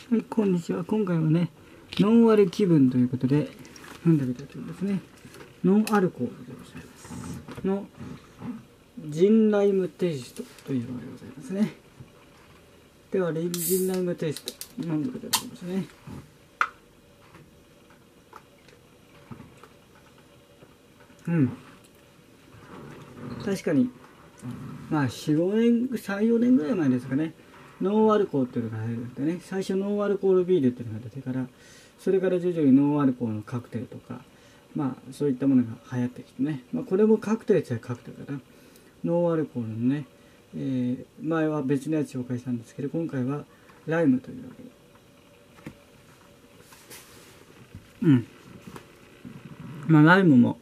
はい、こんにちは。今回はね、ノンアル気分ということで飲んでみたいと思いますね。ノンアルコールでございます。のジンライムテイストというのでございますね。では、ジンライムテイスト飲んでみたいと思いますね。確かに、まあ、4、5年、3、4年ぐらい前ですかね。ノンアルコールっていうのが入るんでね、最初ノンアルコールビールっていうのが出てから、それから徐々にノンアルコールのカクテルとか、まあそういったものが流行ってきてね、まあ、これもカクテルって言ったらカクテルかな。ノンアルコールのね、前は別のやつ紹介したんですけど、今回はライムというわけで。まあライムも、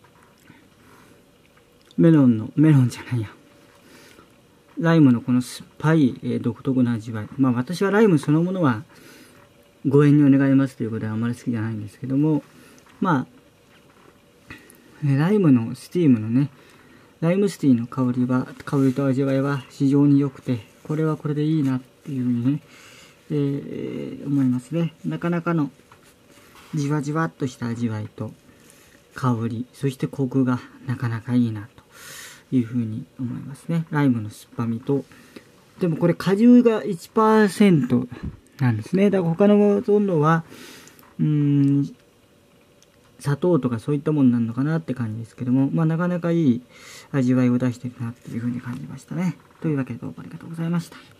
メロンじゃないや。ライムのこの酸っぱい、独特な味わい。まあ私はライムそのものはご遠慮願いますということはあまり好きじゃないんですけども、まあ、ライムのスティームのね、ライムスティーの香りと味わいは非常に良くて、これはこれでいいなっていうふうにね、思いますね。なかなかのじわじわっとした味わいと香り、そしてコクがなかなかいいなというふうに思いますね。ライムの酸っぱみと、でもこれ果汁が 1% なんですね。だから他のほとんどは、砂糖とかそういったものになるのかなって感じですけども、まあなかなかいい味わいを出してるなっていうふうに感じましたね。というわけでどうもありがとうございました。